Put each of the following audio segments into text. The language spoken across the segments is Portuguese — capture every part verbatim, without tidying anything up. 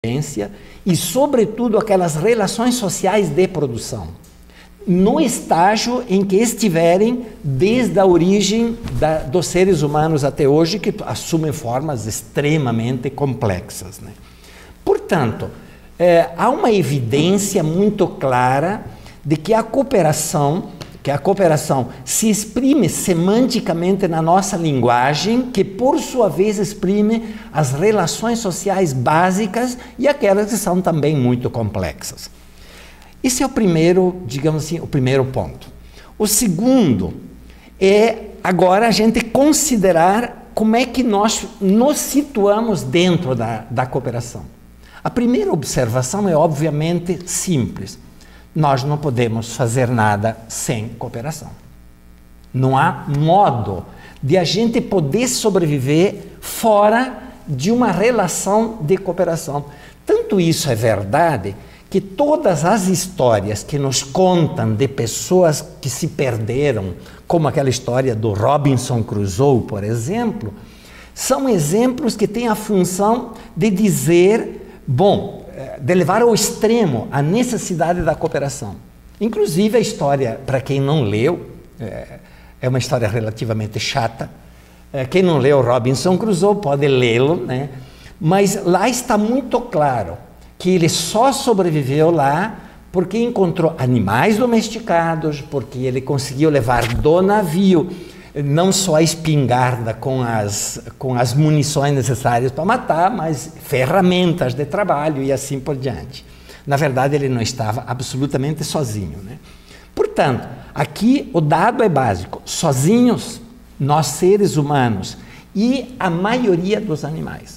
e, sobretudo, aquelas relações sociais de produção, no estágio em que estiverem desde a origem da, dos seres humanos até hoje, que assumem formas extremamente complexas, né? Portanto, é, há uma evidência muito clara de que a cooperação, que a cooperação se exprime semanticamente na nossa linguagem, que por sua vez exprime as relações sociais básicas e aquelas que são também muito complexas. Esse é o primeiro, digamos assim, o primeiro ponto. O segundo é agora a gente considerar como é que nós nos situamos dentro da, da cooperação. A primeira observação é obviamente simples. Nós não podemos fazer nada sem cooperação. Não há modo de a gente poder sobreviver fora de uma relação de cooperação. Tanto isso é verdade que todas as histórias que nos contam de pessoas que se perderam, como aquela história do Robinson Crusoe, por exemplo, são exemplos que têm a função de dizer, bom, de levar ao extremo a necessidade da cooperação. Inclusive a história, para quem não leu, é uma história relativamente chata. Quem não leu Robinson Crusoe pode lê-lo, né? Mas lá está muito claro que ele só sobreviveu lá porque encontrou animais domesticados, porque ele conseguiu levar do navio não só a espingarda com as, com as munições necessárias para matar, mas ferramentas de trabalho e assim por diante. Na verdade, ele não estava absolutamente sozinho, né? Portanto, aqui o dado é básico. Sozinhos, nós seres humanos e a maioria dos animais.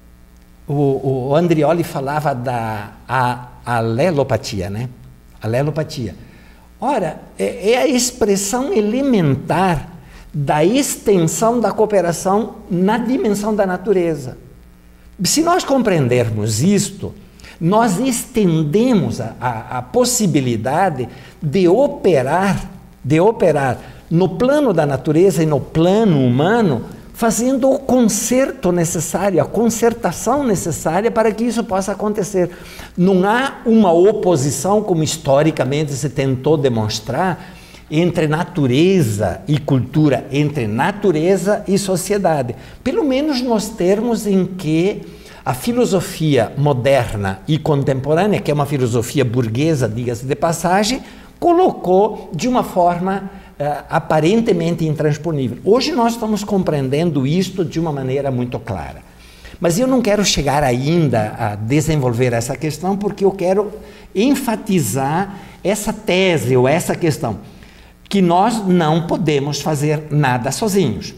O, o Andrioli falava da a, alelopatia, né? Alelopatia. Ora, é, é a expressão elementar da extensão da cooperação na dimensão da natureza. Se nós compreendermos isto, nós estendemos a, a, a possibilidade de operar, de operar no plano da natureza e no plano humano, fazendo o conserto necessário, a concertação necessária para que isso possa acontecer. Não há uma oposição, como historicamente se tentou demonstrar, entre natureza e cultura, entre natureza e sociedade. Pelo menos nos termos em que a filosofia moderna e contemporânea, que é uma filosofia burguesa, diga-se de passagem, colocou de uma forma Uh, aparentemente intransponível. Hoje nós estamos compreendendo isto de uma maneira muito clara. Mas eu não quero chegar ainda a desenvolver essa questão, porque eu quero enfatizar essa tese ou essa questão, que nós não podemos fazer nada sozinhos.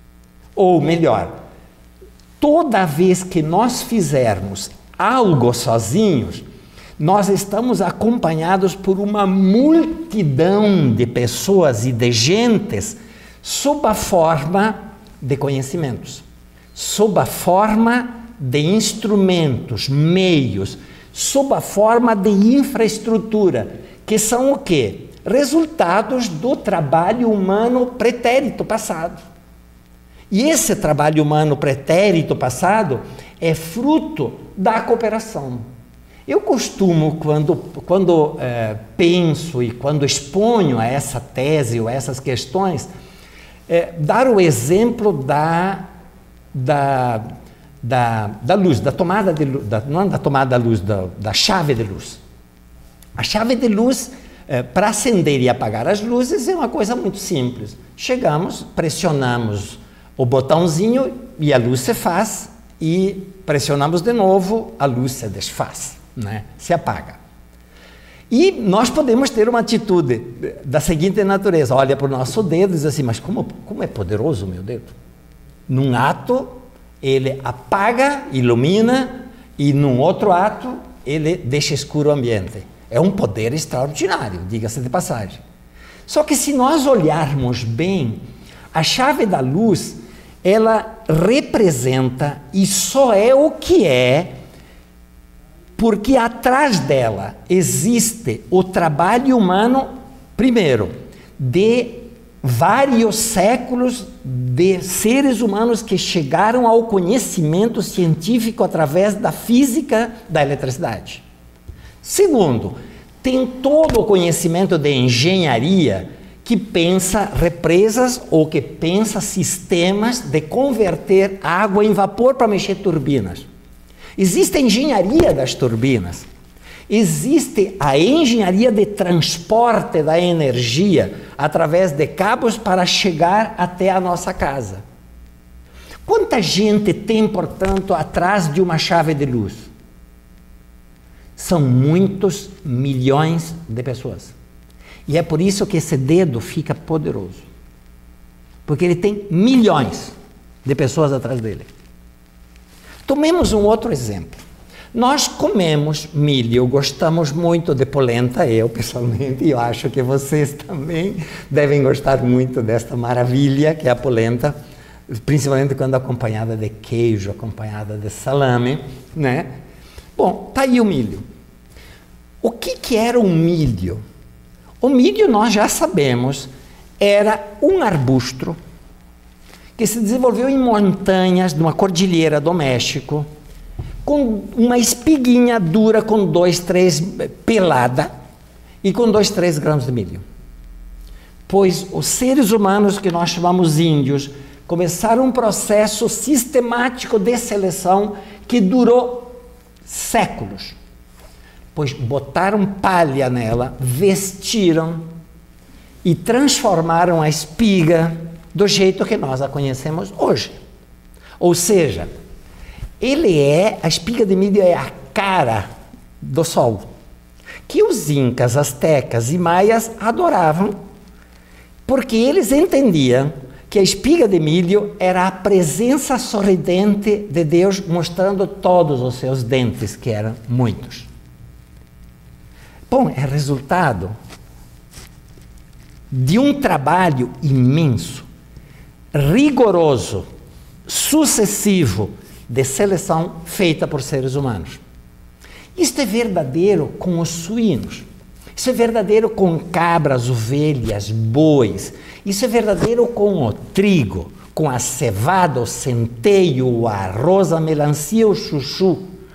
Ou melhor, toda vez que nós fizermos algo sozinhos, nós estamos acompanhados por uma multidão de pessoas e de gentes sob a forma de conhecimentos, sob a forma de instrumentos, meios, sob a forma de infraestrutura, que são o quê? Resultados do trabalho humano pretérito passado. E esse trabalho humano pretérito passado é fruto da cooperação. Eu costumo, quando, quando é, penso e quando exponho a essa tese ou a essas questões, é, dar o exemplo da, da, da, da luz, da tomada de luz, da, não da tomada da luz, da, da chave de luz. A chave de luz, é, para acender e apagar as luzes, é uma coisa muito simples. Chegamos, pressionamos o botãozinho e a luz se faz, e pressionamos de novo, a luz se desfaz. Né? Se apaga. E nós podemos ter uma atitude da seguinte natureza: olha para o nosso dedo e diz assim, mas como, como é poderoso o meu dedo? Num ato, ele apaga, ilumina, e num outro ato, ele deixa escuro o ambiente. É um poder extraordinário, diga-se de passagem. Só que se nós olharmos bem, a chave da luz, ela representa e só é o que é porque atrás dela existe o trabalho humano, primeiro, de vários séculos de seres humanos que chegaram ao conhecimento científico através da física da eletricidade. Segundo, tem todo o conhecimento de engenharia que pensa represas ou que pensa sistemas de converter água em vapor para mexer turbinas. Existe a engenharia das turbinas. Existe a engenharia de transporte da energia através de cabos para chegar até a nossa casa. Quanta gente tem, portanto, atrás de uma chave de luz? São muitos milhões de pessoas. E é por isso que esse dedo fica poderoso. Porque ele tem milhões de pessoas atrás dele. Tomemos um outro exemplo. Nós comemos milho, gostamos muito de polenta, eu pessoalmente, e eu acho que vocês também devem gostar muito desta maravilha que é a polenta, principalmente quando acompanhada de queijo, acompanhada de salame, né? Bom, tá aí o milho. O que que era o milho? O milho, nós já sabemos, era um arbusto que se desenvolveu em montanhas de uma cordilheira do México, com uma espiguinha dura com dois, três, pelada, e com dois, três grãos de milho. Pois os seres humanos que nós chamamos índios começaram um processo sistemático de seleção que durou séculos. Pois botaram palha nela, vestiram e transformaram a espiga do jeito que nós a conhecemos hoje. Ou seja, ele é, a espiga de milho é a cara do sol, que os incas, astecas e maias adoravam, porque eles entendiam que a espiga de milho era a presença sorridente de Deus mostrando todos os seus dentes, que eram muitos. Bom, é resultado de um trabalho imenso, rigoroso, sucessivo, de seleção feita por seres humanos. Isto é verdadeiro com os suínos, isso é verdadeiro com cabras, ovelhas, bois, isso é verdadeiro com o trigo, com a cevada, o centeio, o arroz, a melancia, o chuchu.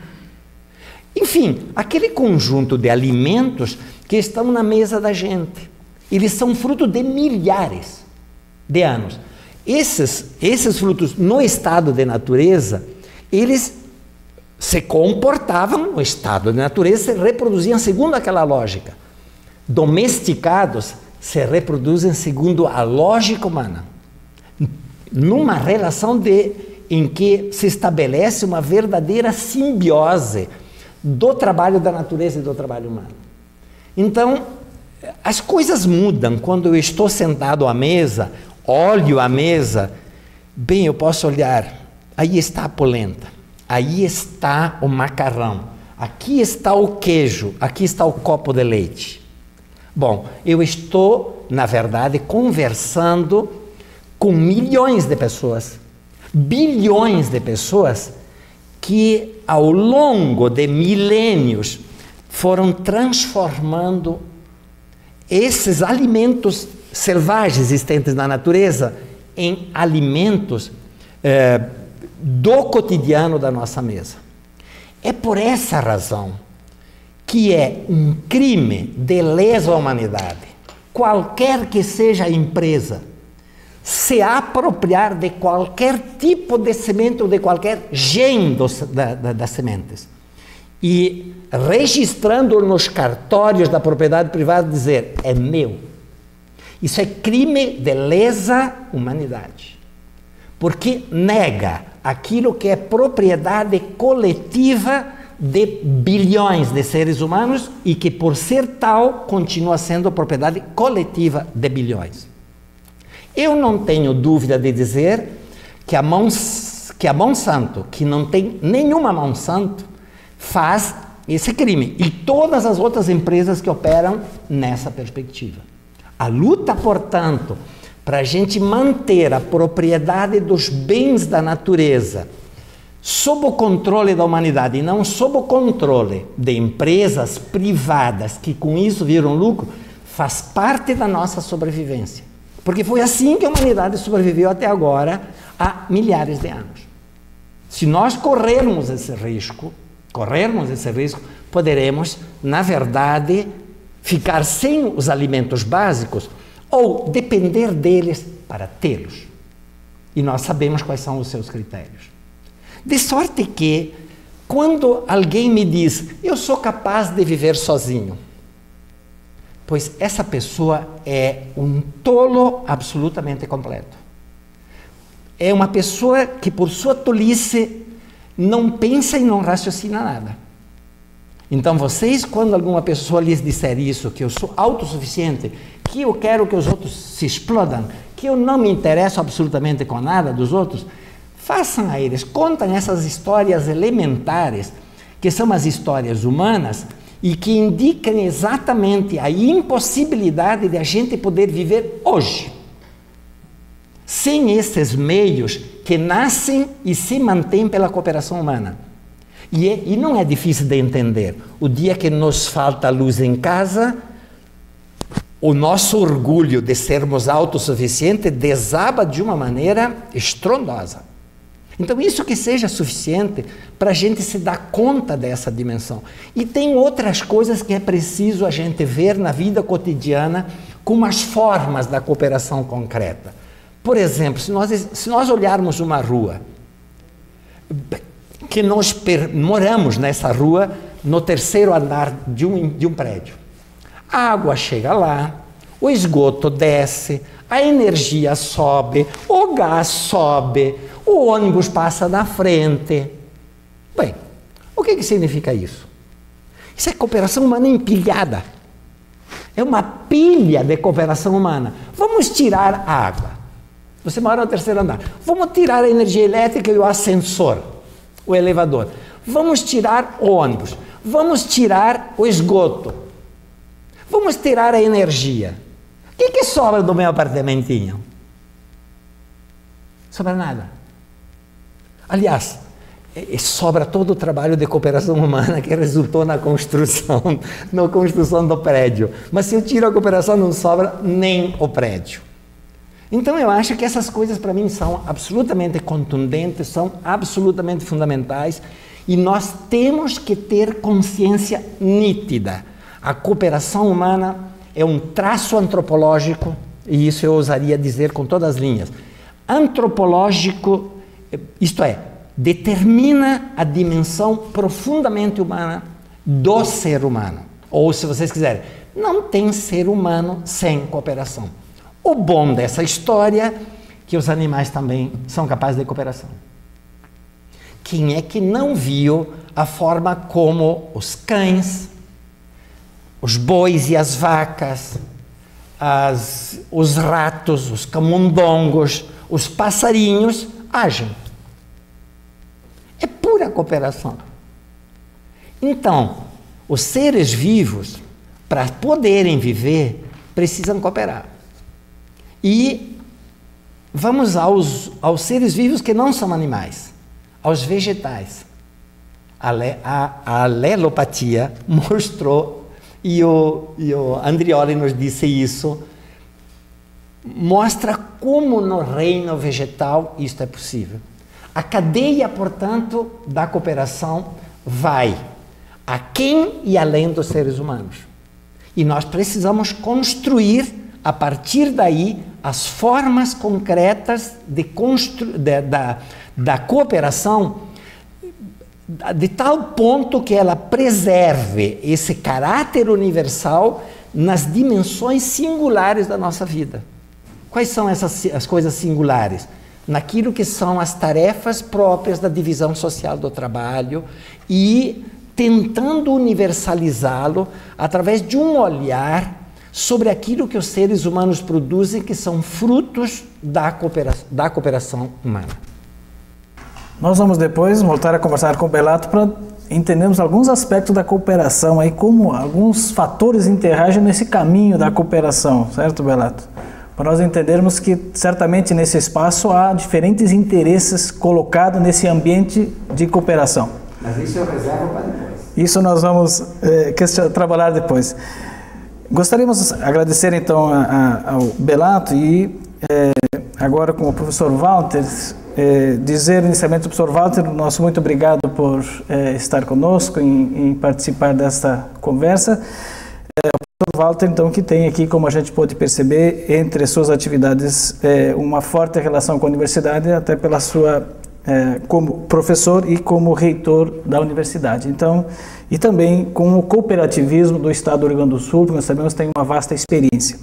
Enfim, aquele conjunto de alimentos que estão na mesa da gente. Eles são fruto de milhares de anos. Esses, esses frutos, no estado de natureza, eles se comportavam no estado de natureza, se reproduziam segundo aquela lógica. Domesticados, se reproduzem segundo a lógica humana. Numa relação de, em que se estabelece uma verdadeira simbiose do trabalho da natureza e do trabalho humano. Então, as coisas mudam quando eu estou sentado à mesa, olho a mesa, bem, eu posso olhar, aí está a polenta, aí está o macarrão, aqui está o queijo, aqui está o copo de leite. Bom, eu estou, na verdade, conversando com milhões de pessoas, bilhões de pessoas que ao longo de milênios foram transformando esses alimentos selvagens existentes na natureza em alimentos eh, do cotidiano da nossa mesa. É por essa razão que é um crime de lesa humanidade, qualquer que seja a empresa, se apropriar de qualquer tipo de semente ou de qualquer gene dos, da, da, das sementes e registrando nos cartórios da propriedade privada dizer, é meu. Isso é crime de lesa humanidade, porque nega aquilo que é propriedade coletiva de bilhões de seres humanos e que, por ser tal, continua sendo propriedade coletiva de bilhões. Eu não tenho dúvida de dizer que a, Mons, que a Monsanto, que não tem nenhuma Monsanto, faz esse crime. E todas as outras empresas que operam nessa perspectiva. A luta, portanto, para a gente manter a propriedade dos bens da natureza sob o controle da humanidade e não sob o controle de empresas privadas que com isso viram lucro, faz parte da nossa sobrevivência. Porque foi assim que a humanidade sobreviveu até agora, há milhares de anos. Se nós corrermos esse risco, corrermos esse risco, poderemos, na verdade, ficar sem os alimentos básicos ou depender deles para tê-los. E nós sabemos quais são os seus critérios. De sorte que, quando alguém me diz, eu sou capaz de viver sozinho, pois essa pessoa é um tolo absolutamente completo. É uma pessoa que, por sua tolice, não pensa e não raciocina nada. Então, vocês, quando alguma pessoa lhes disser isso, que eu sou autossuficiente, que eu quero que os outros se explodam, que eu não me interesso absolutamente com nada dos outros, façam a eles, contem essas histórias elementares, que são as histórias humanas, e que indicam exatamente a impossibilidade de a gente poder viver hoje, sem esses meios que nascem e se mantêm pela cooperação humana. E, é, e não é difícil de entender. O dia que nos falta luz em casa, o nosso orgulho de sermos autossuficientes desaba de uma maneira estrondosa. Então, isso que seja suficiente para a gente se dar conta dessa dimensão. E tem outras coisas que é preciso a gente ver na vida cotidiana como as formas da cooperação concreta. Por exemplo, se nós, se nós olharmos uma rua, que nós per, moramos nessa rua no terceiro andar de um, de um prédio. A água chega lá, o esgoto desce, a energia sobe, o gás sobe, o ônibus passa na frente. Bem, o que, que significa isso? Isso é cooperação humana empilhada. É uma pilha de cooperação humana. Vamos tirar a água. Você mora no terceiro andar. Vamos tirar a energia elétrica e o ascensor, o elevador. Vamos tirar o ônibus. Vamos tirar o esgoto. Vamos tirar a energia. O que, que sobra do meu apartamentinho? Sobra nada. Aliás, sobra todo o trabalho de cooperação humana que resultou na construção, na construção do prédio. Mas se eu tiro a cooperação, não sobra nem o prédio. Então eu acho que essas coisas para mim são absolutamente contundentes, são absolutamente fundamentais e nós temos que ter consciência nítida. A cooperação humana é um traço antropológico, e isso eu ousaria dizer com todas as linhas. Antropológico, isto é, determina a dimensão profundamente humana do ser humano. Ou, se vocês quiserem, não tem ser humano sem cooperação. O bom dessa história é que os animais também são capazes de cooperação. Quem é que não viu a forma como os cães, os bois e as vacas, as, os ratos, os camundongos, os passarinhos agem? É pura cooperação. Então, os seres vivos, para poderem viver, precisam cooperar. E vamos aos, aos seres vivos que não são animais, aos vegetais. A, a, a alelopatia mostrou, e o, e o Andrioli nos disse isso, mostra como no reino vegetal isto é possível. A cadeia, portanto, da cooperação vai a quem e além dos seres humanos. E nós precisamos construir, a partir daí, as formas concretas de constru... de, da, da cooperação de tal ponto que ela preserve esse caráter universal nas dimensões singulares da nossa vida. Quais são essas as coisas singulares? Naquilo que são as tarefas próprias da divisão social do trabalho e tentando universalizá-lo através de um olhar sobre aquilo que os seres humanos produzem, que são frutos da cooperação, da cooperação humana. Nós vamos depois voltar a conversar com o Bellato para entendermos alguns aspectos da cooperação, aí, como alguns fatores interagem nesse caminho da cooperação, certo, Bellato? Para nós entendermos que certamente nesse espaço há diferentes interesses colocados nesse ambiente de cooperação. Mas isso eu reservo para depois. Isso nós vamos é, trabalhar depois. Gostaríamos de agradecer então a, a, ao Bellato e é, agora com o professor Walter, é, dizer inicialmente ao professor Walter, nosso muito obrigado por é, estar conosco, em, em participar desta conversa. É, o professor Walter, então, que tem aqui, como a gente pôde perceber, entre suas atividades, é, uma forte relação com a universidade, até pela sua, é, como professor e como reitor da universidade. Então, e também com o cooperativismo do Estado do Rio Grande do Sul, que nós sabemos tem uma vasta experiência.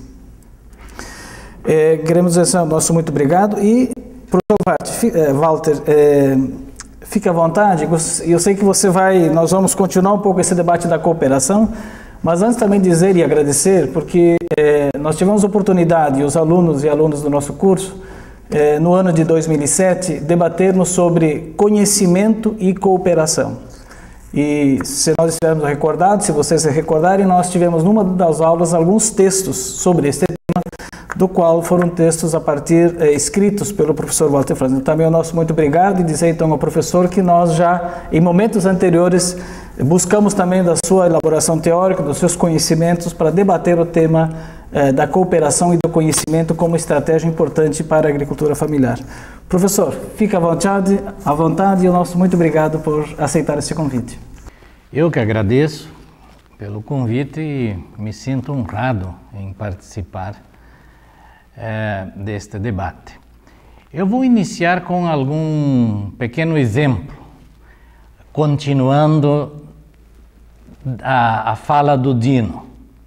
É, queremos dizer o nosso muito obrigado e, professor Walter, é, fique à vontade. Eu sei que você vai, nós vamos continuar um pouco esse debate da cooperação, mas antes também dizer e agradecer, porque é, nós tivemos oportunidade, os alunos e alunos do nosso curso, é, no ano de dois mil e sete, debatermos sobre conhecimento e cooperação. E se nós estivermos recordados, se vocês se recordarem, nós tivemos numa das aulas alguns textos sobre este tema, do qual foram textos a partir, eh, escritos pelo professor Walter Franz. Também o nosso muito obrigado e dizer então ao professor que nós já, em momentos anteriores, buscamos também da sua elaboração teórica, dos seus conhecimentos, para debater o tema eh, da cooperação e do conhecimento como estratégia importante para a agricultura familiar. Professor, fique à vontade, à vontade e o nosso muito obrigado por aceitar esse convite. Eu que agradeço pelo convite e me sinto honrado em participar é, deste debate. Eu vou iniciar com algum pequeno exemplo, continuando a, a fala do Dino.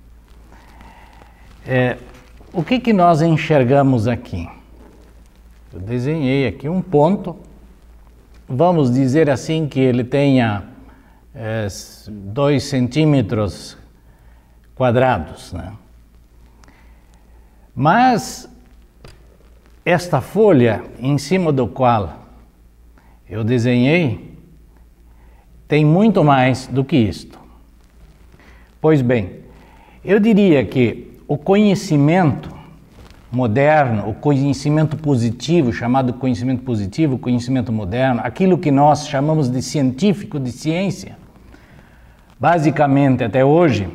É, o que que nós enxergamos aqui? Eu desenhei aqui um ponto, vamos dizer assim que ele tenha é, dois centímetros quadrados, né? Mas esta folha em cima do qual eu desenhei tem muito mais do que isto. Pois bem, eu diria que o conhecimento moderno, o conhecimento positivo, chamado conhecimento positivo, conhecimento moderno, aquilo que nós chamamos de científico, de ciência, basicamente até hoje,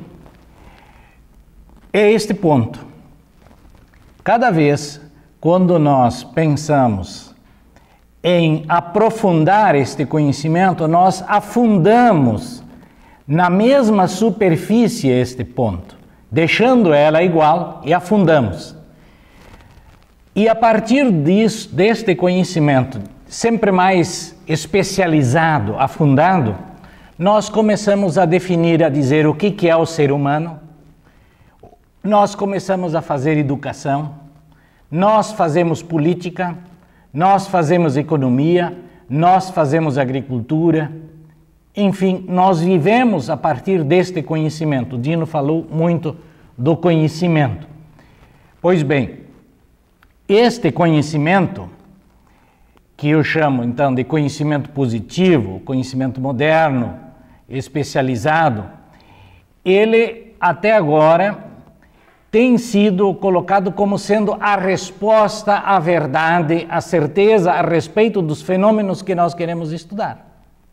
é este ponto. Cada vez quando nós pensamos em aprofundar este conhecimento, nós afundamos na mesma superfície este ponto, deixando ela igual e afundamos. E a partir disso, deste conhecimento sempre mais especializado, afundado, nós começamos a definir, a dizer o que que é o ser humano, nós começamos a fazer educação, nós fazemos política, nós fazemos economia, nós fazemos agricultura, enfim, nós vivemos a partir deste conhecimento. O Dino falou muito do conhecimento. Pois bem, este conhecimento, que eu chamo então de conhecimento positivo, conhecimento moderno, especializado, ele até agora tem sido colocado como sendo a resposta à verdade, à certeza a respeito dos fenômenos que nós queremos estudar.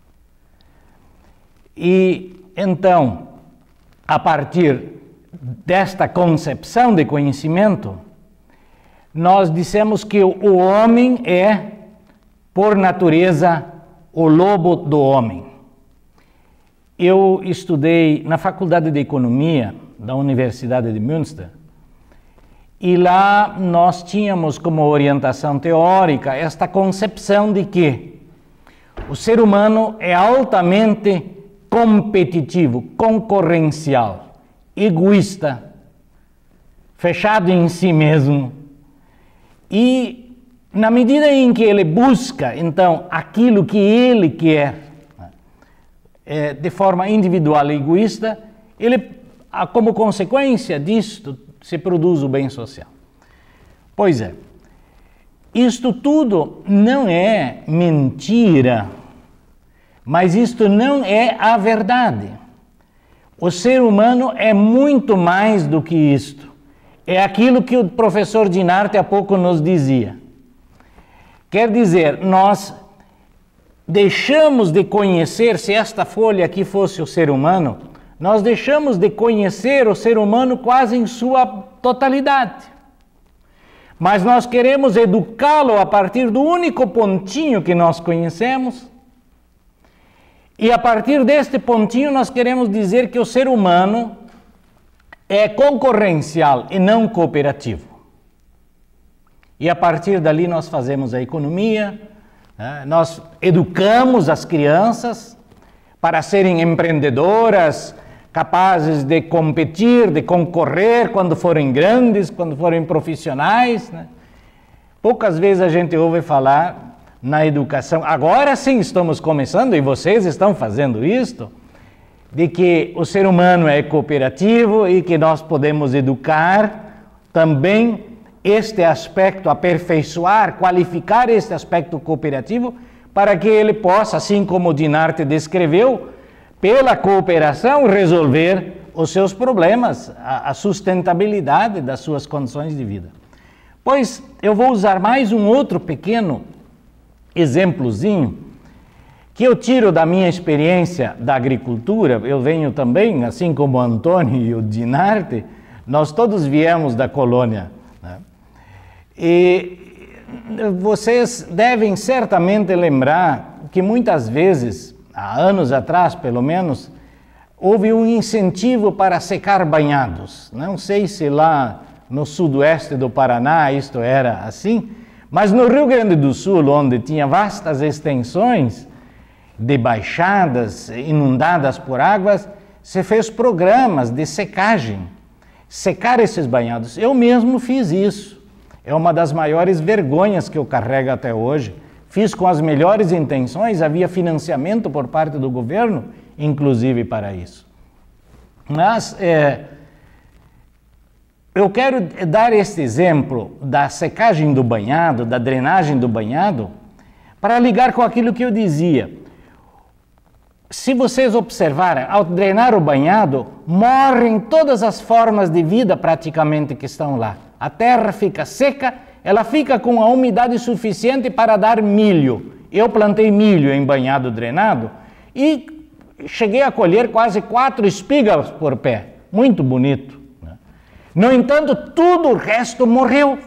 E então, a partir desta concepção de conhecimento, nós dissemos que o homem é, por natureza, o lobo do homem. Eu estudei na Faculdade de Economia da Universidade de Münster e lá nós tínhamos como orientação teórica esta concepção de que o ser humano é altamente competitivo, concorrencial, egoísta, fechado em si mesmo. E na medida em que ele busca, então, aquilo que ele quer, é, de forma individual e egoísta, ele, como consequência disto, se produz o bem social. Pois é, isto tudo não é mentira, mas isto não é a verdade. O ser humano é muito mais do que isto. É aquilo que o professor Dinarte há pouco nos dizia. Quer dizer, nós deixamos de conhecer, se esta folha aqui fosse o ser humano, nós deixamos de conhecer o ser humano quase em sua totalidade. Mas nós queremos educá-lo a partir do único pontinho que nós conhecemos. E a partir deste pontinho nós queremos dizer que o ser humano é concorrencial e não cooperativo. E a partir dali nós fazemos a economia, né? Nós educamos as crianças para serem empreendedoras, capazes de competir, de concorrer quando forem grandes, quando forem profissionais, né? Poucas vezes a gente ouve falar na educação, agora sim estamos começando, e vocês estão fazendo isto, de que o ser humano é cooperativo e que nós podemos educar também este aspecto, aperfeiçoar, qualificar este aspecto cooperativo para que ele possa, assim como o Dinarte descreveu, pela cooperação resolver os seus problemas, a, a sustentabilidade das suas condições de vida. Pois eu vou usar mais um outro pequeno exemplozinho que eu tiro da minha experiência da agricultura. Eu venho também, assim como o Antônio e o Dinarte, nós todos viemos da colônia, né? E vocês devem certamente lembrar que muitas vezes, há anos atrás, pelo menos, houve um incentivo para secar banhados. Não sei se lá no sudoeste do Paraná isto era assim, mas no Rio Grande do Sul, onde tinha vastas extensões de baixadas inundadas por águas, se fez programas de secagem, secar esses banhados. Eu mesmo fiz isso. É uma das maiores vergonhas que eu carrego até hoje. Fiz com as melhores intenções, havia financiamento por parte do governo, inclusive para isso. Mas é, eu quero dar este exemplo da secagem do banhado, da drenagem do banhado, para ligar com aquilo que eu dizia. Se vocês observarem, ao drenar o banhado, morrem todas as formas de vida praticamente que estão lá. A terra fica seca, ela fica com a umidade suficiente para dar milho. Eu plantei milho em banhado drenado e cheguei a colher quase quatro espigas por pé. Muito bonito, né? No entanto, tudo o resto morreu.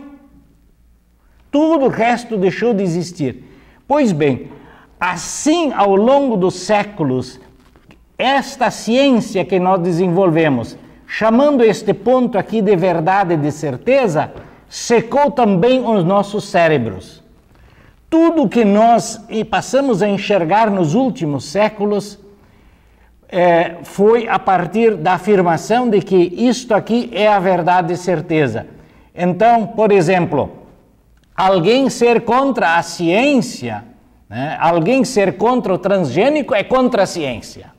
Tudo o resto deixou de existir. Pois bem, assim ao longo dos séculos, esta ciência que nós desenvolvemos, chamando este ponto aqui de verdade e de certeza, secou também os nossos cérebros. Tudo que nós passamos a enxergar nos últimos séculos é, foi a partir da afirmação de que isto aqui é a verdade e certeza. Então, por exemplo, alguém ser contra a ciência, né, alguém ser contra o transgênico é contra a ciência.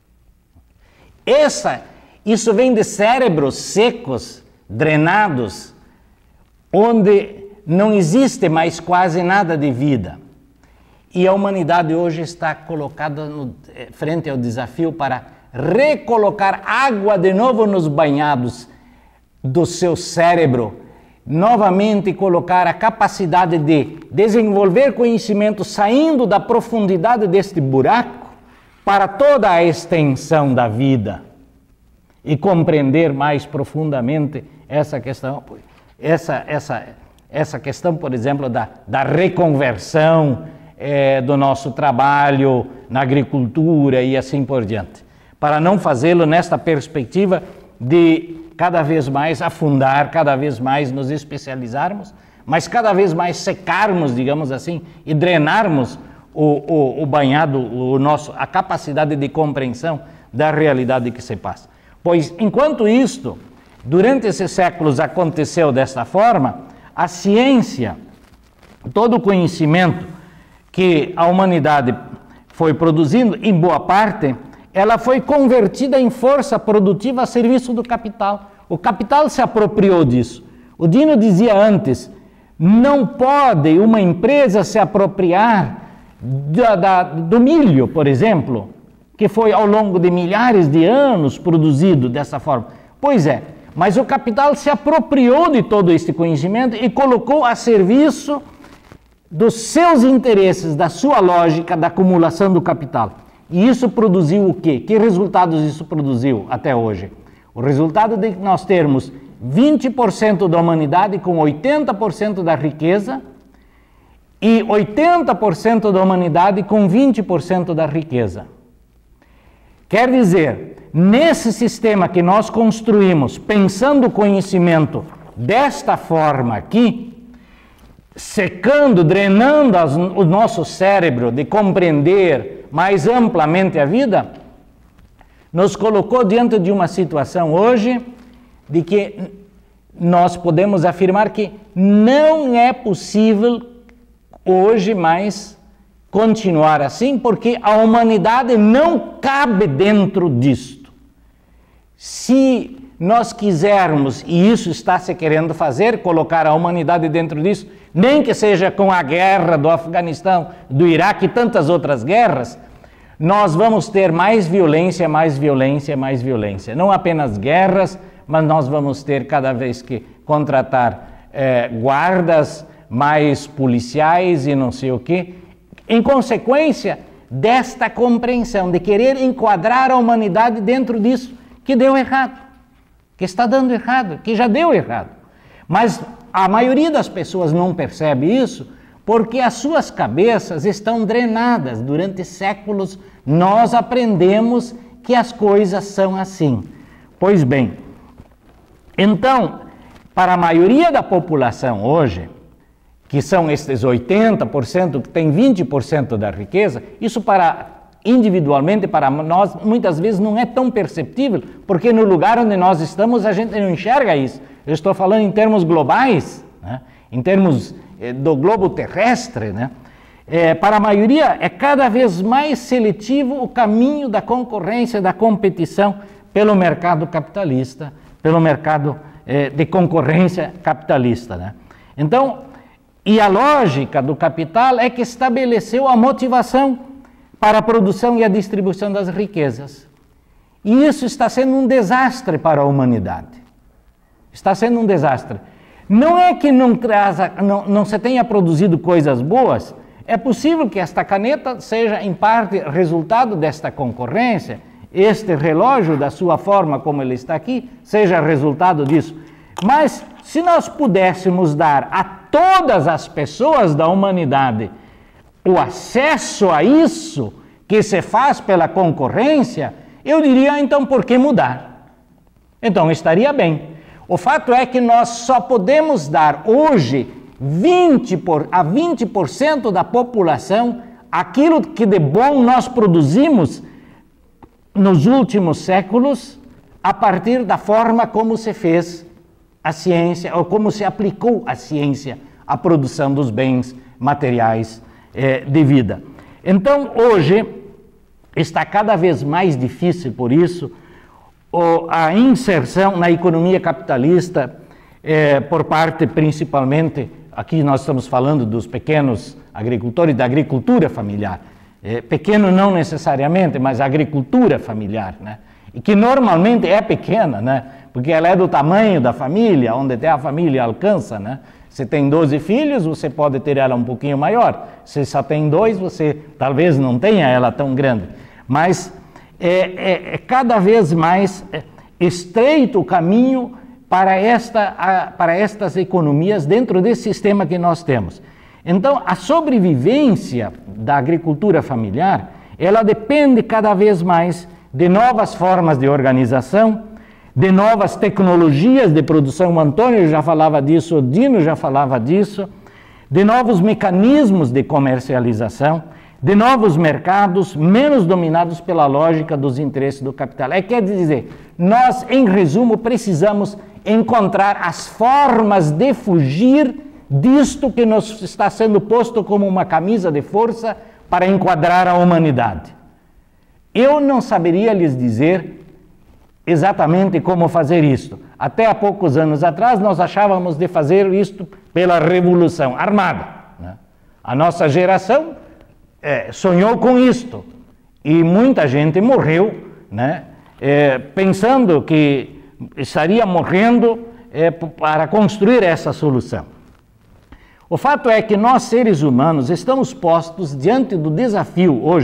Essa, isso vem de cérebros secos, drenados, onde não existe mais quase nada de vida. E a humanidade hoje está colocada no, frente ao desafio para recolocar água de novo nos banhados do seu cérebro, novamente colocar a capacidade de desenvolver conhecimento saindo da profundidade deste buraco para toda a extensão da vida e compreender mais profundamente essa questão. Essa, essa, essa questão, por exemplo, da, da reconversão é, do nosso trabalho na agricultura e assim por diante, para não fazê-lo nesta perspectiva de cada vez mais afundar, cada vez mais nos especializarmos, mas cada vez mais secarmos, digamos assim, e drenarmos o, o, o banhado, o nosso, a capacidade de compreensão da realidade que se passa. Pois, enquanto isto, durante esses séculos aconteceu desta forma, a ciência, todo o conhecimento que a humanidade foi produzindo, em boa parte, ela foi convertida em força produtiva a serviço do capital. O capital se apropriou disso. O Dino dizia antes, não pode uma empresa se apropriar da, da, do milho, por exemplo, que foi ao longo de milhares de anos produzido dessa forma. Pois é, mas o capital se apropriou de todo este conhecimento e colocou a serviço dos seus interesses, da sua lógica da acumulação do capital. E isso produziu o quê? Que resultados isso produziu até hoje? O resultado de nós termos vinte por cento da humanidade com oitenta por cento da riqueza e oitenta por cento da humanidade com vinte por cento da riqueza. Quer dizer, nesse sistema que nós construímos, pensando o conhecimento desta forma aqui, secando, drenando as, o nosso cérebro de compreender mais amplamente a vida, nos colocou diante de uma situação hoje de que nós podemos afirmar que não é possível hoje mais continuar assim, porque a humanidade não cabe dentro disto. Se nós quisermos, e isso está se querendo fazer, colocar a humanidade dentro disso, nem que seja com a guerra do Afeganistão, do Iraque e tantas outras guerras, nós vamos ter mais violência, mais violência, mais violência. Não apenas guerras, mas nós vamos ter cada vez que contratar eh, guardas, mais policiais e não sei o quê, em consequência desta compreensão, de querer enquadrar a humanidade dentro disso, que deu errado, que está dando errado, que já deu errado. Mas a maioria das pessoas não percebe isso porque as suas cabeças estão drenadas. Durante séculos nós aprendemos que as coisas são assim. Pois bem, então, para a maioria da população hoje, que são estes oitenta por cento que tem vinte por cento da riqueza, isso para individualmente para nós muitas vezes não é tão perceptível, porque no lugar onde nós estamos a gente não enxerga isso. Eu estou falando em termos globais, né? Em termos eh, do globo terrestre, né? É, para a maioria é cada vez mais seletivo o caminho da concorrência, da competição pelo mercado capitalista, pelo mercado eh, de concorrência capitalista, né? Então, e a lógica do capital é que estabeleceu a motivação para a produção e a distribuição das riquezas. E isso está sendo um desastre para a humanidade. Está sendo um desastre. Não é que não, traz, não, não se tenha produzido coisas boas, é possível que esta caneta seja, em parte, resultado desta concorrência, este relógio, da sua forma como ele está aqui, seja resultado disso. Mas, se nós pudéssemos dar a todas as pessoas da humanidade o acesso a isso que se faz pela concorrência, eu diria, então, por que mudar? Então, estaria bem. O fato é que nós só podemos dar hoje vinte por, a vinte por cento da população aquilo que de bom nós produzimos nos últimos séculos a partir da forma como se fez a ciência, ou como se aplicou a ciência à produção dos bens materiais eh, de vida. Então, hoje, está cada vez mais difícil, por isso, o, a inserção na economia capitalista, eh, por parte, principalmente, aqui nós estamos falando dos pequenos agricultores, da agricultura familiar. Eh, pequeno não necessariamente, mas a agricultura familiar, né? E que normalmente é pequena, né? Porque ela é do tamanho da família, onde até a família alcança, né? Se tem doze filhos, você pode ter ela um pouquinho maior. Se só tem dois, você talvez não tenha ela tão grande. Mas é, é, é cada vez mais estreito o caminho para, esta, a, para estas economias dentro desse sistema que nós temos. Então, a sobrevivência da agricultura familiar, ela depende cada vez mais de novas formas de organização, de novas tecnologias de produção. O Antônio já falava disso, o Dino já falava disso, de novos mecanismos de comercialização, de novos mercados menos dominados pela lógica dos interesses do capital. É, quer dizer, nós, em resumo, precisamos encontrar as formas de fugir disto que nos está sendo posto como uma camisa de força para enquadrar a humanidade. Eu não saberia lhes dizer exatamente como fazer isto. Até há poucos anos atrás, nós achávamos de fazer isto pela revolução armada, né? A nossa geração é, sonhou com isto. E muita gente morreu, né? É, pensando que estaria morrendo é, para construir essa solução. O fato é que nós, seres humanos, estamos postos diante do desafio hoje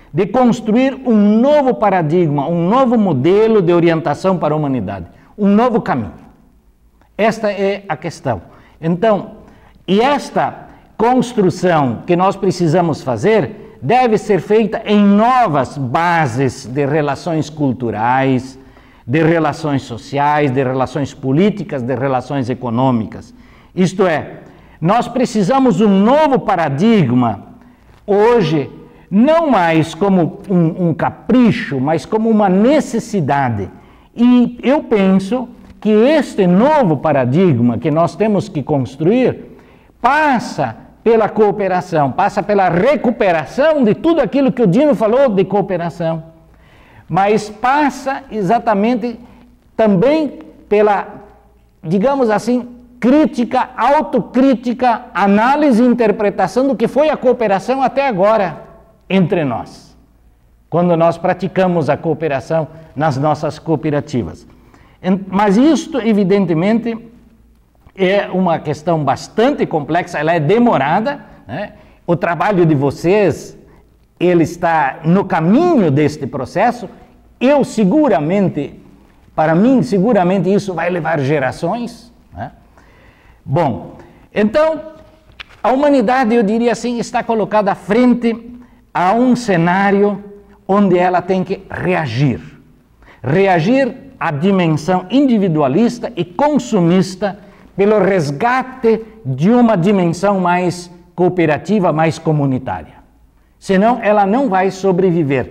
de construir um novo paradigma, um novo modelo de orientação para a humanidade, um novo caminho. Esta é a questão. Então, e esta construção que nós precisamos fazer deve ser feita em novas bases de relações culturais, de relações sociais, de relações políticas, de relações econômicas. Isto é, nós precisamos um novo paradigma, hoje, não mais como um, um capricho, mas como uma necessidade. E eu penso que este novo paradigma que nós temos que construir passa pela cooperação, passa pela recuperação de tudo aquilo que o Dino falou de cooperação, mas passa exatamente também pela, digamos assim, crítica, autocrítica, análise e interpretação do que foi a cooperação até agora entre nós, quando nós praticamos a cooperação nas nossas cooperativas. Mas isto, evidentemente, é uma questão bastante complexa, ela é demorada, né? O trabalho de vocês, ele está no caminho deste processo. Eu seguramente, para mim, seguramente isso vai levar gerações, né? Bom, então, a humanidade, eu diria assim, está colocada frente a um cenário onde ela tem que reagir. Reagir à dimensão individualista e consumista pelo resgate de uma dimensão mais cooperativa, mais comunitária. Senão, ela não vai sobreviver.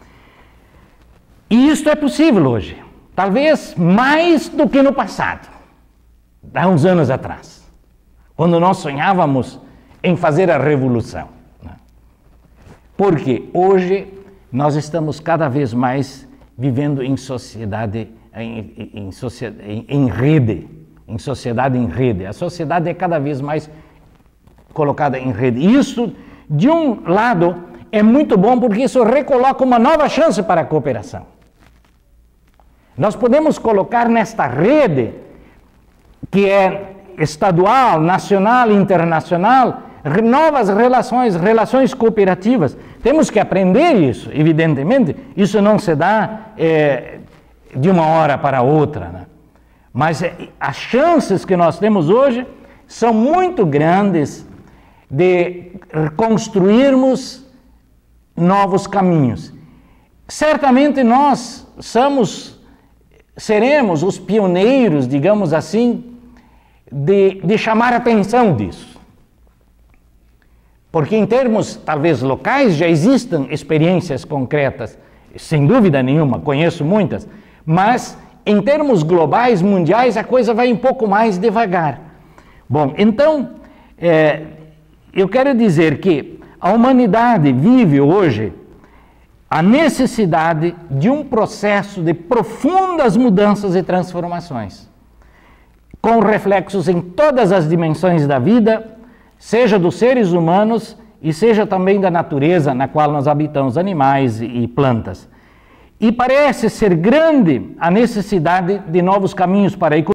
E isso é possível hoje, talvez mais do que no passado, há uns anos atrás, quando nós sonhávamos em fazer a revolução. Porque hoje nós estamos cada vez mais vivendo em sociedade, em, em, em, em rede, em sociedade em rede. A sociedade é cada vez mais colocada em rede. Isso, de um lado, é muito bom porque isso recoloca uma nova chance para a cooperação. Nós podemos colocar nesta rede, que é estadual, nacional e internacional, novas relações, relações cooperativas. Temos que aprender isso, evidentemente. Isso não se dá é, de uma hora para outra, né? Mas é, as chances que nós temos hoje são muito grandes de construirmos novos caminhos. Certamente nós somos, seremos os pioneiros, digamos assim, de, de chamar a atenção disso. Porque em termos, talvez, locais, já existem experiências concretas, sem dúvida nenhuma, conheço muitas, mas em termos globais, mundiais, a coisa vai um pouco mais devagar. Bom, então, é, eu quero dizer que a humanidade vive hoje a necessidade de um processo de profundas mudanças e transformações, com reflexos em todas as dimensões da vida, seja dos seres humanos e seja também da natureza na qual nós habitamos, animais e plantas. E parece ser grande a necessidade de novos caminhos para a economia.